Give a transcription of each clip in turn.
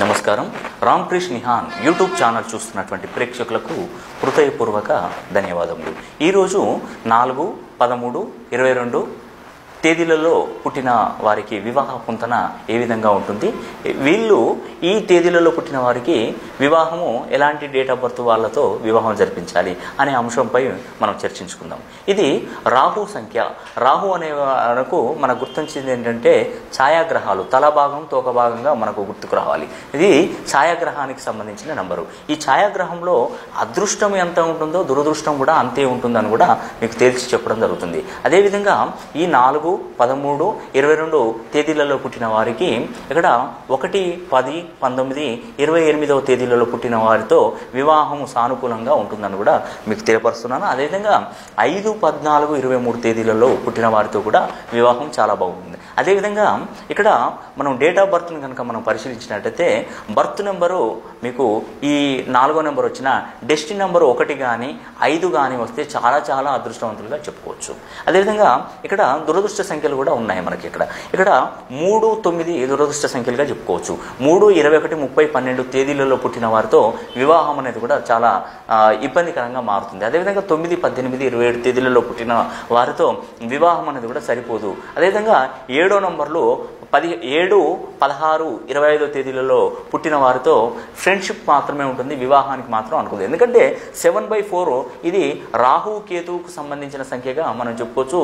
నమస్కారం. Ramakrishna Nihan YouTube channel చూస్తున్నటువంటి ప్రేక్షకులకు హృదయపూర్వక ధన్యవాదములు. ఈరోజు 4, 13, 22 తేదీలలో పుట్టిన వారికి వివాహ పొంతన ఏ విధంగా ఉంటుంది, వీళ్ళు ఈ తేదీలలో పుట్టిన వారికి వివాహము ఎలాంటి డేట్ ఆఫ్ బర్త్ వాళ్ళతో వివాహం జరిపించాలి అనే అంశంపై మనం చర్చించుకుందాం. ఇది రాహు సంఖ్య. రాహు అనే మనకు మనకు గుర్తించింది ఏంటంటే ఛాయాగ్రహాలు, తల భాగం తోక భాగంగా మనకు గుర్తుకు రావాలి. ఇది ఛాయాగ్రహానికి సంబంధించిన నంబరు. ఈ ఛాయాగ్రహంలో అదృష్టం ఎంత ఉంటుందో దురదృష్టం కూడా అంతే ఉంటుందని కూడా మీకు తేల్చి చెప్పడం జరుగుతుంది. అదేవిధంగా ఈ 4, 13, 22 తేదీలలో పుట్టిన వారికి ఇక్కడ 1, 10, 19, 28వ తేదీలలో పుట్టిన వారితో వివాహము సానుకూలంగా ఉంటుందని కూడా మీకు తెలియపరుస్తున్నాను. అదేవిధంగా 5, 14, 23 తేదీలలో పుట్టిన వారితో కూడా వివాహం చాలా బాగుంటుంది. అదేవిధంగా ఇక్కడ మనం డేట్ ఆఫ్ బర్త్ని కనుక మనం పరిశీలించినట్టయితే బర్త్ నెంబరు మీకు ఈ 4వ నెంబర్ వచ్చిన డెస్టినీ నెంబరు 1 కానీ 5 కానీ వస్తే చాలా చాలా అదృష్టవంతులుగా చెప్పుకోవచ్చు. అదేవిధంగా ఇక్కడ దురదృష్ట సంఖ్యలు కూడా ఉన్నాయి మనకి. ఇక్కడ 3, 9 దురదృష్ట సంఖ్యలుగా చెప్పుకోవచ్చు. 3, 21, 30, 12 తేదీలలో పుట్టిన వారితో వివాహం అనేది కూడా చాలా ఇబ్బందికరంగా మారుతుంది. అదేవిధంగా 9, 18, 27 తేదీలలో పుట్టిన వారితో వివాహం అనేది కూడా సరిపోదు. అదేవిధంగా 7వ నంబర్లు 17, 16, 25 తేదీలలో పుట్టిన వారితో ఫ్రెండ్షిప్ మాత్రమే ఉంటుంది, వివాహానికి మాత్రం అనుకుంది. ఎందుకంటే 7/4 ఇది రాహు కేతువుకు సంబంధించిన సంఖ్యగా మనం చెప్పుకోవచ్చు.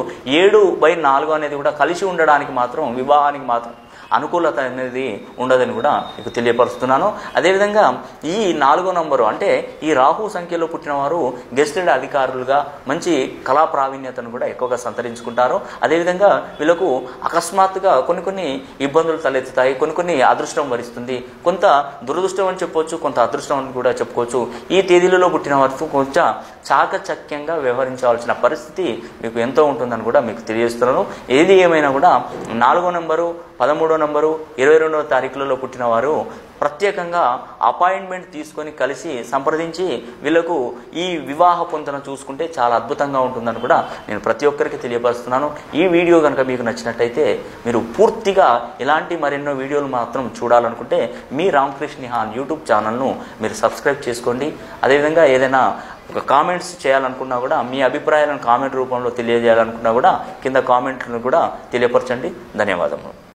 7/4 అనేది కూడా కలిసి ఉండడానికి మాత్రం, వివాహానికి మాత్రం అనుకూలత అనేది ఉండదని కూడా మీకు తెలియపరుస్తున్నాను. అదేవిధంగా ఈ 4వ నంబరు అంటే ఈ రాహు సంఖ్యలో పుట్టిన వారు గెస్టెడ్ అధికారులుగా మంచి కళా ప్రావీణ్యతను కూడా ఎక్కువగా సంతరించుకుంటారు. అదేవిధంగా వీళ్ళకు అకస్మాత్తుగా కొన్ని ఇబ్బందులు తలెత్తుతాయి, కొన్ని అదృష్టం వరిస్తుంది, కొంత దురదృష్టం అని చెప్పవచ్చు, కొంత అదృష్టం అని కూడా చెప్పుకోవచ్చు. ఈ తేదీలలో పుట్టిన వారితో కొంచెం చాకచక్యంగా వ్యవహరించాల్సిన పరిస్థితి మీకు ఎంతో ఉంటుందని కూడా మీకు తెలియజేస్తున్నాను. ఏది ఏమైనా కూడా 4వ నంబరు, 13వ నంబరు, 22వ తారీఖులలో పుట్టిన వారు ప్రత్యేకంగా అపాయింట్మెంట్ తీసుకొని కలిసి సంప్రదించి వీళ్ళకు ఈ వివాహ పొంతన చూసుకుంటే చాలా అద్భుతంగా ఉంటుందని కూడా నేను ప్రతి ఒక్కరికి తెలియపరుస్తున్నాను. ఈ వీడియో కనుక మీకు నచ్చినట్టయితే మీరు పూర్తిగా ఇలాంటి మరెన్నో వీడియోలు మాత్రం చూడాలనుకుంటే మీ రామకృష్ణ నిహాన్ యూట్యూబ్ ఛానల్ను మీరు సబ్స్క్రైబ్ చేసుకోండి. అదేవిధంగా ఏదైనా ఒక కామెంట్స్ చేయాలనుకున్నా కూడా, మీ అభిప్రాయాలను కామెంట్ రూపంలో తెలియజేయాలనుకున్నా కూడా కింద కామెంట్లను కూడా తెలియపరచండి. ధన్యవాదములు.